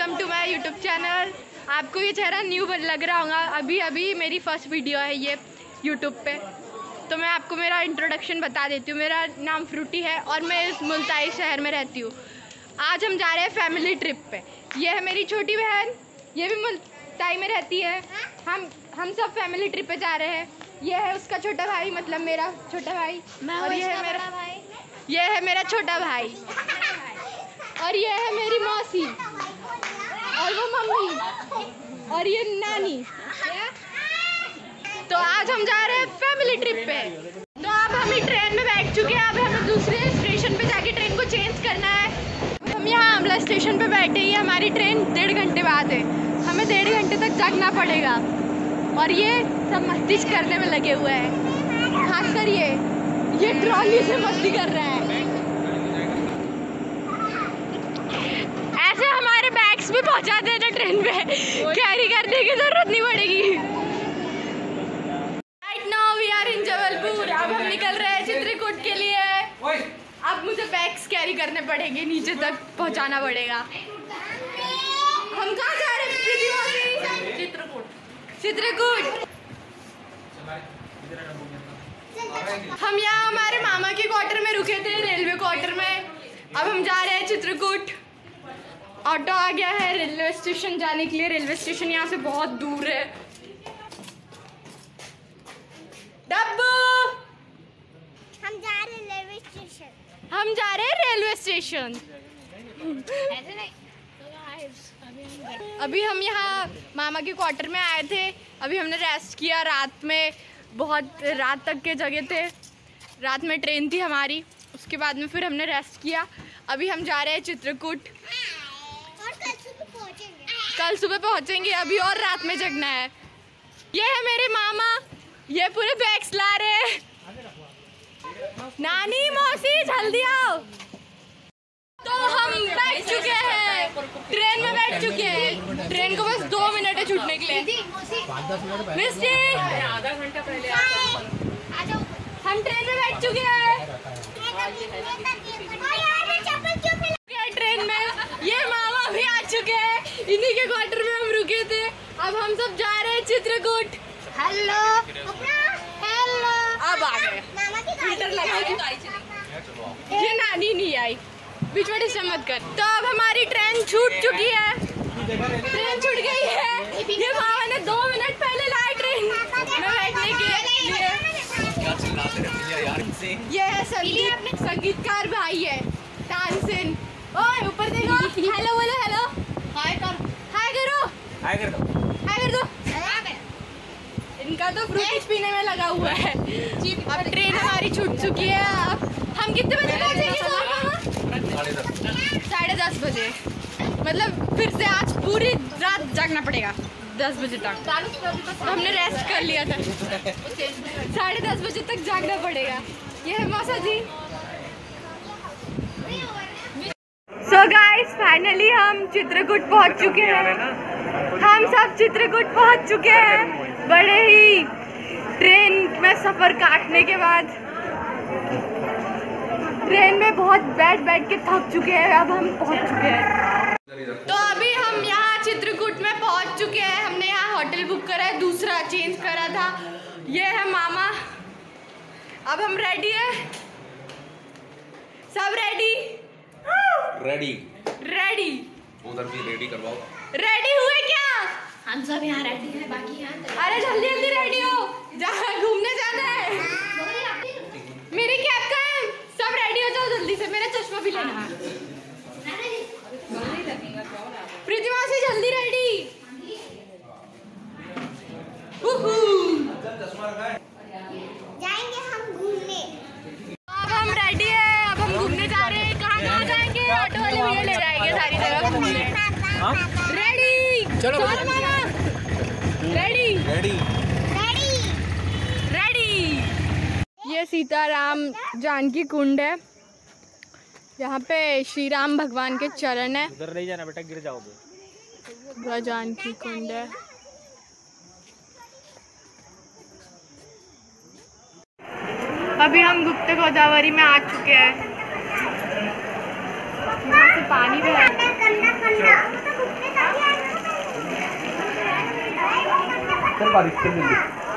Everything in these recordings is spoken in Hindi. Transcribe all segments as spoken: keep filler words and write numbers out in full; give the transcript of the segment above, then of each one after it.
Welcome to my YouTube channel. आपको ये चेहरा न्यू लग रहा होगा, अभी अभी मेरी फर्स्ट वीडियो है ये यूट्यूब पे। तो मैं आपको मेरा इंट्रोडक्शन बता देती हूँ। मेरा नाम फ्रूटी है और मैं इस मुल्ताई शहर में रहती हूँ। आज हम जा रहे हैं फैमिली ट्रिप पे। ये है मेरी छोटी बहन, ये भी मुल्ताई में रहती है। हम हम सब फैमिली ट्रिप पे जा रहे हैं। ये है उसका छोटा भाई, मतलब मेरा छोटा भाई, और ये है मेरा भाई, ये है मेरा छोटा भाई, और ये है मेरी मौसी, और वो मम्मी, और ये नानी। तो आज हम जा रहे हैं फैमिली ट्रिप पे। तो अब हम ट्रेन में बैठ चुके हैं। अब हमें दूसरे स्टेशन पे जाके ट्रेन को चेंज करना है। हम यहाँ आमला स्टेशन पे बैठे ही, हमारी ट्रेन डेढ़ घंटे बाद है। हमें डेढ़ घंटे तक जागना पड़ेगा और ये सब मस्ती करने में लगे हुए हैं। खासकर ये ये ट्रॉली से मस्ती कर रहा है। ऐसे हमारे बैग्स भी पहुंचा देते ट्रेन पे, कैरी करने की जरूरत नहीं पड़ेगी। Right now we are in Jabalpur. अब हम निकल रहे हैं चित्रकूट के लिए। अब मुझे बैग्स कैरी करने पड़ेंगे, नीचे तक पहुंचाना पड़ेगा। हम कहाँ जा रहे हैं? चित्रकूट। चित्रकूट हम यहाँ हमारे मामा के क्वार्टर में रुके थे, रेलवे क्वार्टर में। अब हम जा रहे हैं चित्रकूट। ऑटो आ गया है रेलवे स्टेशन जाने के लिए। रेलवे स्टेशन यहाँ से बहुत दूर है। डब्बू, हम जा रहे हैं रेलवे स्टेशन। हम जा रहे हैं रेलवे स्टेशन। ऐसे नहीं। अभी हम यहाँ मामा के क्वार्टर में आए थे। अभी हमने रेस्ट किया। रात में बहुत रात तक के जगह थे। रात में ट्रेन थी हमारी, उसके बाद में फिर हमने रेस्ट किया। अभी हम जा रहे हैं चित्रकूट। और कल सुबह पहुंचेंगे। कल सुबह पहुंचेंगे। अभी और रात में जगना है। ये है मेरे मामा, ये पूरे बैग्स ला रहे हैं। नानी, मौसी, जल्दी आओ। तो हम बैठ चुके हैं, ट्रेन में बैठ चुके हैं। ट्रेन को बस दो मिनट है छूटने के लिए। मिस्टी, आधा घंटा पहले आ जाओ। हम ट्रेन में बैठ चुके हैं। ट्रेन में ये मामा भी आ चुके हैं। इन्हीं के क्वार्टर में हम रुके थे। अब हम सब जा रहे हैं चित्रकूट। Hello hello. अब आ गए। फिल्टर लगा के। ये नानी नहीं आई, बीच में डिस्टर्ब मत कर। तो अब हमारी ट्रेन छूट चुकी है। ट्रेन छूट गई है। ये मामा ने दो मिनट पहले लाया ट्रेन में बैठने के लिए। ये है संगीत संगीतकार भाई है तानसेन। ओए ऊपर देखो। हेलो बोलो। हेलो, हाय कर हाय करो हाय कर दो हाय कर दो। इनका तो फ्रूट पीने में लगा हुआ है। अब ट्रेन हमारी छूट चुकी है। अब हम कितने बजे पहुंचेंगे? साढ़े दस बजे। मतलब फिर से आज पूरी रात जागना पड़ेगा दस बजे तक। तो हमने रेस्ट कर लिया था। साढ़े दस बजे तक जागना पड़ेगा। ये है मौसा जी। सो गाइस, फाइनली हम चित्रकूट पहुंच चुके हैं। हम सब चित्रकूट पहुंच चुके हैं बड़े ही ट्रेन में सफ़र काटने के बाद। ट्रेन में बहुत बैठ बैठ के थक चुके हैं। अब हम पहुंच चुके हैं। तो अभी हम यहाँ चित्रकूट में पहुंच चुके हैं। हमने यहाँ होटल बुक करा है, दूसरा चेंज करा था। ये है मामा। अब हम रेडी है। सब रेडी रेडी रेडी उधर भी रेडी करवाओ। रेडी हुए क्या? हम सब यहाँ रेडी हैं, बाकी यहाँ। अरे जल्दी जल्दी रेडी हो, जहाँ घूमने जाना है। मेरी कैब का है। सब रेडी हो जाओ जल्दी से। मेरा चश्मा भी लेना। प्रीति मासी जल्दी रेडी। जाएंगे हम घूमने। अब हम रेडी है। अब हम घूमने जा रहे हैं। कहाँ कहाँ जाएंगे? ऑटो वाले भैया ले जाएंगे सारी जगह घूमने। रेडी चलो मामा। Ready ready ready ready. ये सीताराम जानकी कुंड है। यहाँ पे श्री राम भगवान के चरण है। उधर नहीं जाना बेटा, गिर जाओगे। वह जानकी कुंड है। अभी हम गुप्त गोदावरी में आ चुके हैं। यहाँ से पानी बह रहा है। बारिश के लिए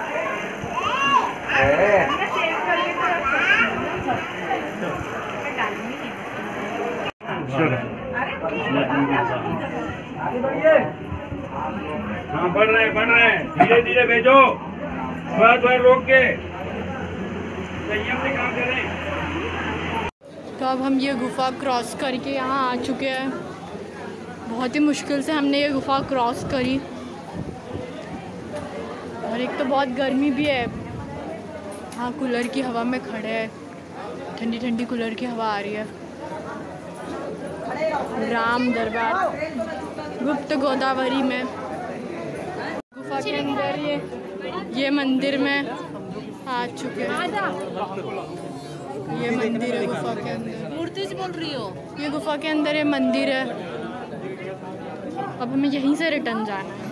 हाँ बढ़ रहे बढ़ रहे धीरे धीरे भेजो, थोड़ा थोड़ा रोक के संयम से काम करें। तो अब हम ये गुफा क्रॉस करके यहाँ आ चुके हैं। बहुत ही मुश्किल से हमने ये गुफा क्रॉस करी और एक तो बहुत गर्मी भी है। हाँ, कूलर की हवा में खड़े हैं, ठंडी ठंडी कूलर की हवा आ रही है। राम दरबार गुप्त गोदावरी में गुफा के अंदर ये ये मंदिर में आ चुके हैं। ये मंदिर है गुफा के अंदर। मूर्ति से बोल रही हो? ये गुफा के अंदर ये मंदिर है। अब हमें यहीं से रिटर्न जाना है।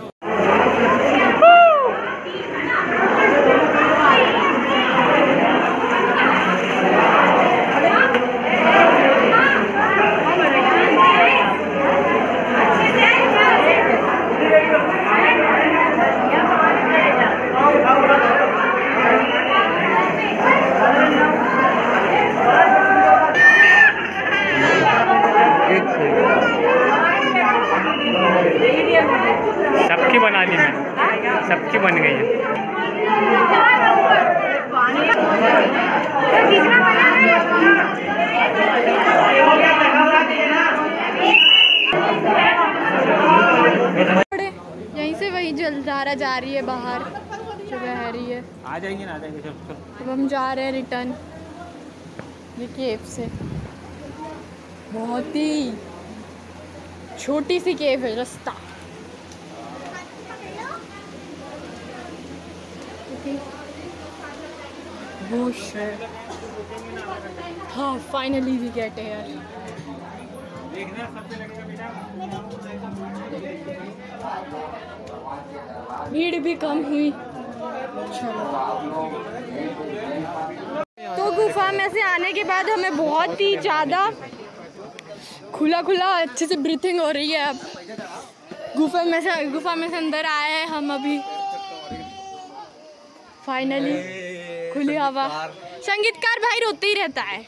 सबकी बना ली मैं, सबकी बन गई है। यहीं से वही जलधारा जा रही है बाहर, जो बह रही है। आ जाएंगे ना, आ जाएंगे। अब हम जा रहे हैं रिटर्न ये केव से। बहुत ही छोटी सी केव है, रास्ता। बुश है। हाँ, फाइनली वी गेट हियर। भीड़ भी कम हुई। चलो, तो गुफा में से आने के बाद हमें बहुत ही ज़्यादा खुला खुला अच्छे से ब्रीथिंग हो रही है। अब गुफा में से गुफा में से अंदर आए हैं हम अभी फाइनली। खुली हवा। संगीतकार भाई रोते ही रहता है।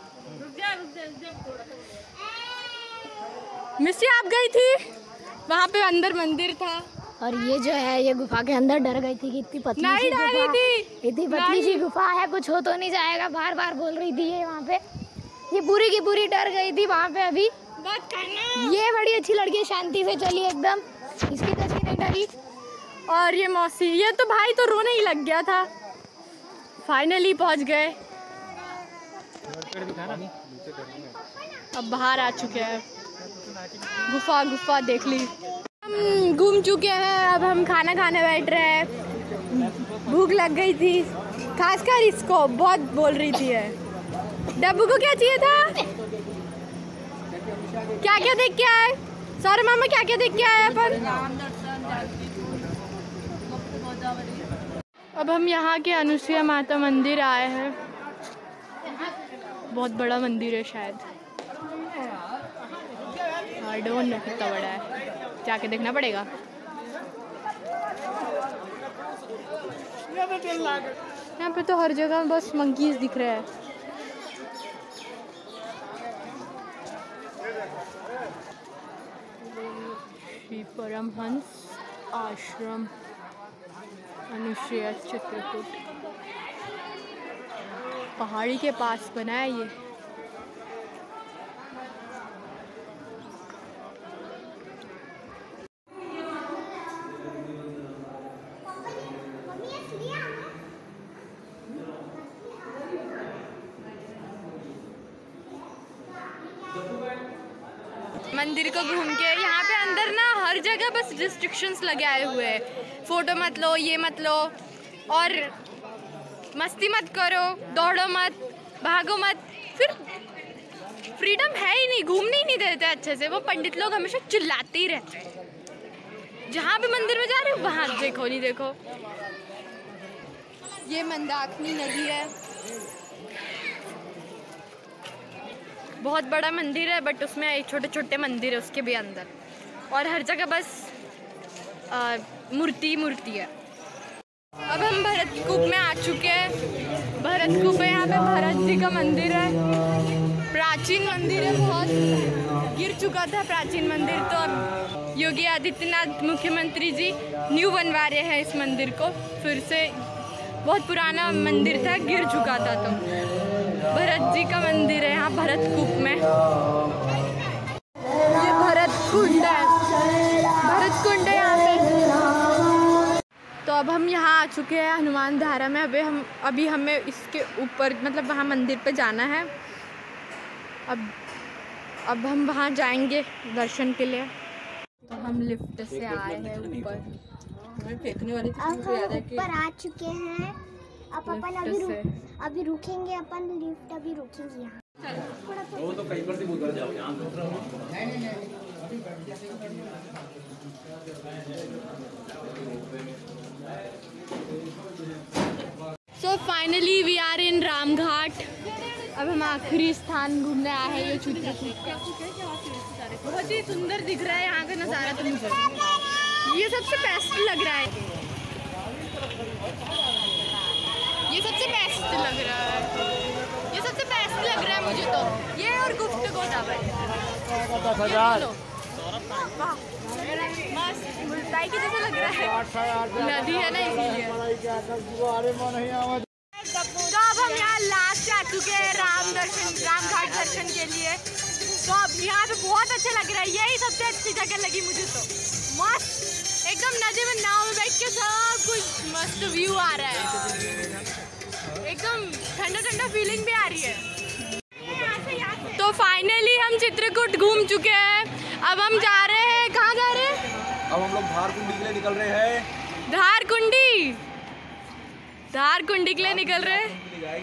मिस्सी आप गई थी वहाँ पे, अंदर मंदिर था। और ये जो है ये गुफा के अंदर डर गई थी कि इतनी पतली सी गुफा, इतनी पतली सी गुफा है, कुछ हो तो नहीं जाएगा, बार बार बोल रही थी ये वहाँ पे। ये पूरी की पूरी डर गई थी वहाँ पे। अभी ये बड़ी अच्छी लड़की, शांति से चली एकदम, इसकी तस्वीर नहीं डरी। और ये मौसी, ये तो भाई तो रोने ही लग गया था। फाइनली पहुँच गए। अब बाहर आ चुके हैं। गुफा गुफा देख ली, हम घूम चुके हैं। अब हम खाना खाने बैठ रहे हैं। भूख लग गई थी, खासकर इसको बहुत बोल रही थी है। डब्बू को क्या चाहिए था? क्या क्या देख के आए? सॉरी मामा, क्या क्या देख के आए अपन? अब हम यहाँ के अनुसुईया माता मंदिर आए हैं। बहुत बड़ा मंदिर है शायद, आई डोंट नो कितना बड़ा है, जाके देखना पड़ेगा। यहाँ पे तो हर जगह बस मंकीज दिख रहे हैं। श्री परमहंस आश्रम अनुसुईया चित्रकूट, पहाड़ी के पास बना है ये। मंदिर को घूम के यहाँ पे अंदर ना हर जगह बस रिस्ट्रिक्शंस लगे आए हुए हैं। फ़ोटो मत लो, ये मत लो, और मस्ती मत करो, दौड़ो मत, भागो मत। फिर फ्रीडम है ही नहीं, घूमने ही नहीं देते अच्छे से। वो पंडित लोग हमेशा चिल्लाते ही रहते हैं। जहाँ भी मंदिर में जा रहे हो वहाँ देखो नहीं देखो। ये मंदाकिनी नदी है, बहुत बड़ा मंदिर है, बट उसमें छोटे छोटे मंदिर है उसके भी अंदर, और हर जगह बस आ, मूर्ति मूर्ति है। अब हम भरत कूप में आ चुके हैं। भरत कूप है, यहाँ पे भरत जी का मंदिर है, प्राचीन मंदिर है, बहुत गिर चुका था प्राचीन मंदिर, तो अब योगी आदित्यनाथ मुख्यमंत्री जी न्यू बनवा रहे हैं इस मंदिर को फिर से। बहुत पुराना मंदिर था, गिर चुका था, तो भरत जी का मंदिर है यहाँ भरत कूप में। ये भरत कुंड है, भरत कुंड है यहाँ पे। तो अब हम यहाँ आ चुके हैं हनुमान धारा में। अभी हम अभी हमें इसके ऊपर मतलब वहाँ मंदिर पे जाना है। अब अब हम वहाँ जाएंगे दर्शन के लिए। तो हम लिफ्ट से आए हैं ऊपर, फेंकने वाली थी, ऊपर आ चुके हैं। अब अपन अभी रुक, अभी रुकेंगे, अपन लिफ्ट अभी रुकेंगे यहाँ। वो तो कहीं पर से उतर जाओ यहाँ। So finally we are in Ramghat. अब हम आखिरी स्थान घूमने आए हैं। ये चित्रकूट बहुत ही सुंदर दिख रहा है यहाँ का नज़ारा तो मुझे ये सबसे बेस्ट लग रहा है। ये सबसे बेस्ट लग रहा है ये सबसे बेस्ट लग रहा है मुझे तो ये। और गुफ्तगू मस्त मुल्ताई की जैसा लग रहा है, नदी है ना इसीलिए। तो अब हम यहाँ लास्ट आ चुके हैं राम दर्शन रामघाट दर्शन के लिए। तो अब यहाँ पे बहुत अच्छा लग रहा है, यही सबसे अच्छी जगह लगी मुझे तो। मस्त एकदम नदी में नाव में बैठ के सब कुछ मस्त व्यू आ रहा है, एकदम ठंडा ठंडा फीलिंग भी आ रही है। तो फाइनली हम चित्रकूट घूम चुके हैं। अब हम जा रहे हैं, कहाँ जा रहे हैं? अब हम लोग धार कुंडी के लिए निकल रहे हैं। धार कुंडी धार कुंडी के लिए निकल रहे हैं।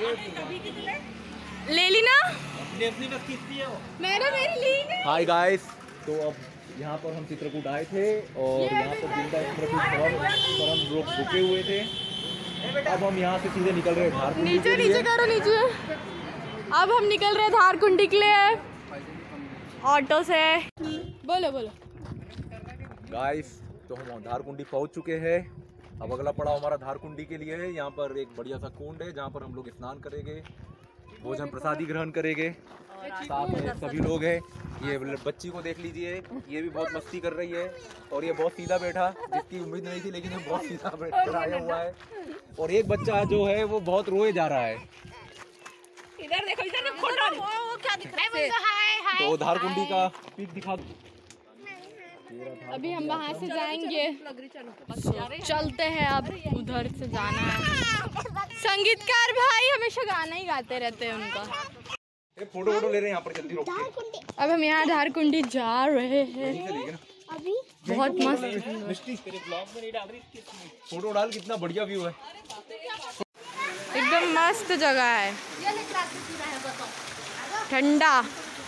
ले ली ना मैंने मेरी ली ना। हाय गाइस, तो अब यहाँ पर हम चित्रकूट आए थे और यहाँ पर दिन का चित्रकूट पर हम लोग रुके हुए थे। अब हम यहाँ से सीधे निकल रहे हैं धार कुंडी नीचे के लिए। नीचे करो नीचे। अब हम निकल रहे हैं धार कुंडी के लिए ऑटो से। बोलो बोलो गाइस, तो हम धार कुंडी पहुँच चुके हैं। अब अगला पड़ाव हमारा धार कुंडी के लिए है। यहाँ पर एक बढ़िया सा कुंड है जहाँ पर हम लोग स्नान करेंगे, भोजन प्रसादी ग्रहण करेंगे। साथ में सभी लोग हैं। ये बच्ची को देख लीजिए, ये भी बहुत मस्ती कर रही है और ये बहुत सीधा बैठा, जिसकी उम्मीद नहीं थी लेकिन ये बहुत सीधा बैठा आया हुआ है। और एक बच्चा जो है वो बहुत रोए जा रहा है। इधर देखो, इधर देखो, फोटो वो क्या दिख रहा है? हाय हाय। तो धार कुंडी का पीक दिखा। अभी हम वहाँ से जाएंगे, चलते हैं। अब उधर से जाना है। संगीतकार भाई हमेशा गाना ही गाते रहते हैं उनका। फोटो वोटो ले रहे हैं यहाँ पर, जल्दी रोक के। अब हम यहाँ धार कुंडी जा रहे हैं। अभी बहुत मस्त फोटो डाल, कितना बढ़िया व्यू है, एकदम मस्त जगह है, ठंडा।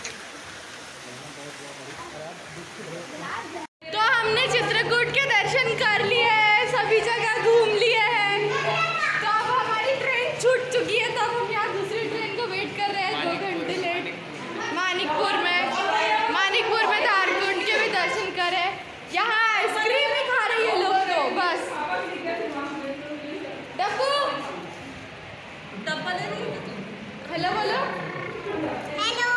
तो हमने चित्रकूट के दर्शन कर लिए हैं, सभी जगह घूम लिए हैं। तो अब हमारी ट्रेन छूट चुकी है, तो अब हम यहाँ दूसरी ट्रेन को वेट कर रहे हैं, दो घंटे लेट। मानिकपुर में मानिकपुर में धार कुंड के भी दर्शन करे। यहाँ आइसक्रीम ही खा रही है लोग तो बस। डब्बू हेलो बोलो। हेलो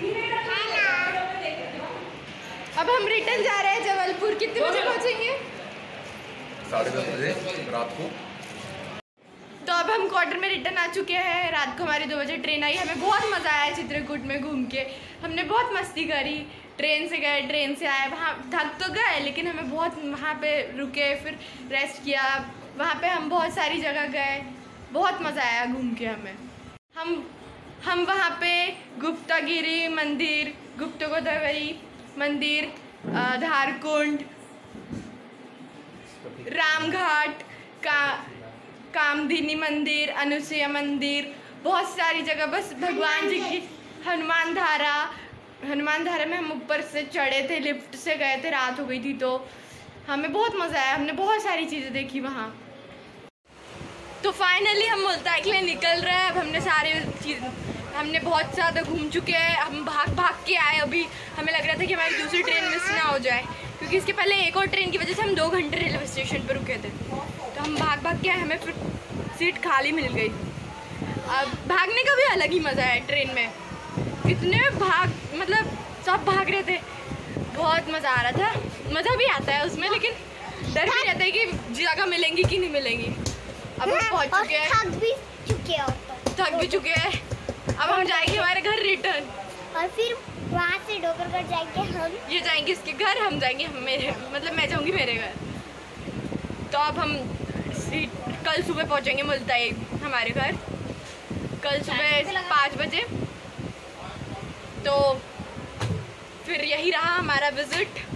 अब हम रिटर्न जा रहे हैं जबलपुर। कितने बजे पहुंचेंगे? साढ़े दस बजे रात को। तो अब हम क्वार्टर में रिटर्न आ चुके हैं। रात को हमारी दो बजे ट्रेन आई। हमें बहुत मज़ा आया चित्रकूट में घूम के। हमने बहुत मस्ती करी, ट्रेन से गए, ट्रेन से आए। वहाँ थक तो गए लेकिन हमें बहुत वहाँ पे रुके, फिर रेस्ट किया। वहाँ पे हम बहुत सारी जगह गए, बहुत मज़ा आया घूम के हमें। हम हम वहाँ पे गुप्तागिरी मंदिर, गुप्तगोदावरी मंदिर, धारकुंड, रामघाट, का कामधिनी मंदिर, अनुसुईया मंदिर, बहुत सारी जगह। बस भगवान जी की हनुमान धारा हनुमान धारा में हम ऊपर से चढ़े थे, लिफ्ट से गए थे। रात हो गई थी तो हमें बहुत मज़ा आया। हमने बहुत सारी चीज़ें देखी वहाँ। तो फाइनली हम मुल्ताई के लिए निकल रहे हैं। अब हमने सारे चीज़ हमने बहुत ज़्यादा घूम चुके हैं। हम भाग भाग के आए। अभी हमें लग रहा था कि हमारी दूसरी ट्रेन मिस ना हो जाए, क्योंकि इसके पहले एक और ट्रेन की वजह से हम दो घंटे रेलवे स्टेशन पर रुके थे। तो हम भाग भाग के आए, हमें फिर सीट खाली मिल गई। अब भागने का भी अलग ही मज़ा है ट्रेन में, इतने भाग मतलब सब भाग रहे थे, बहुत मज़ा आ रहा था। मज़ा भी आता है उसमें, लेकिन डर भी रहता है कि जगह मिलेंगी कि नहीं मिलेंगी। अब हम पहुँच चुके हैं, थक भी चुके हो थक भी चुके हैं। अब हम जाएंगे हमारे घर रिटर्न, और फिर वहाँ से डोगरगढ़ जाएंगे हम। ये जाएंगे इसके घर, हम जाएंगे हम मेरे मतलब मैं जाऊंगी मेरे घर। तो अब हम कल सुबह पहुंचेंगे मुल्ताई हमारे घर, कल सुबह पाँच बजे। तो फिर यही रहा हमारा विजिट।